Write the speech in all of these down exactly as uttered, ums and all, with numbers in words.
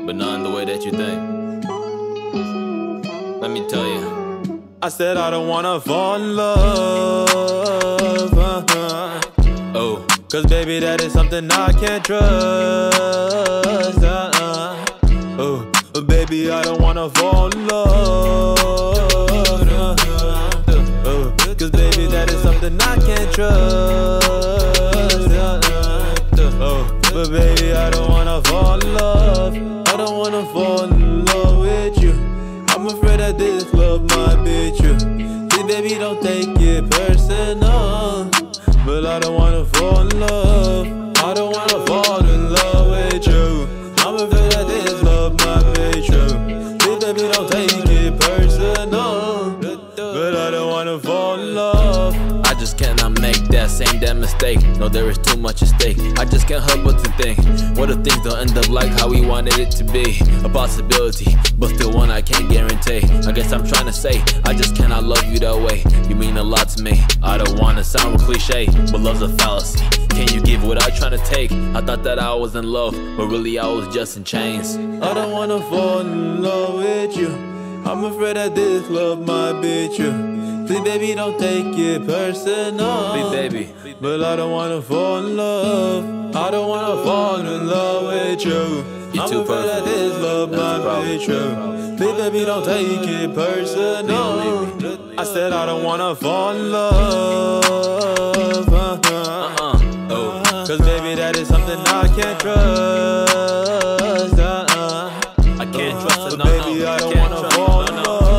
but not in the way that you think. Let me tell you, I said I don't wanna fall in love, uh-huh. Oh, cause baby that is something I can't trust, uh-uh. Oh, but baby I don't wanna fall in love, uh-huh. Oh, cause baby that is something I can't trust, uh-uh. Oh, but baby I don't wanna fall in love. I don't wanna fall in love with you. I'm afraid that this love might beat you. See baby don't take it personal, but I don't wanna fall in love. I don't wanna fall in love with you. I'm afraid that this love might beat you. See baby don't take it personal, but I don't wanna fall in love. I just cannot make that same damn mistake. No, there is too much at stake. I just can't help but to think, what if things don't end up like how we wanted it to be? A possibility, but still one I can't guarantee. I guess I'm trying to say, I just cannot love you that way. You mean a lot to me. I don't wanna sound real cliche, but love's a fallacy. Can you give without trying to take? I thought that I was in love, but really I was just in chains. I don't wanna fall in love with you. I'm afraid that this love might beat you. Please baby don't take it personal, Please baby, but I don't wanna fall in love. I don't wanna fall in love with you. You I'm too afraid that perfect. this love That's the might problem. be true. Please baby don't take it personal. I said I don't wanna fall in love, uh-huh. uh-uh. Oh, Cause baby that is something I can't trust, uh-uh. I can't trust it, no, But baby no. I don't can't wanna trust it, fall no, in no. love,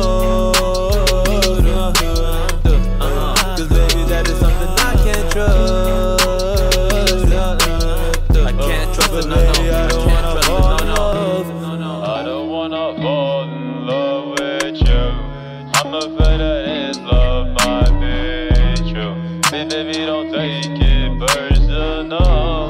uh-huh. Cause baby that is something I can't trust, uh-uh. I can't trust it, no, no. Baby, I I don't can't wanna trust fall it, in no, love. no. No, no. I don't wanna fall in love with you. I'm afraid that this love might be true. Baby, don't take it personal.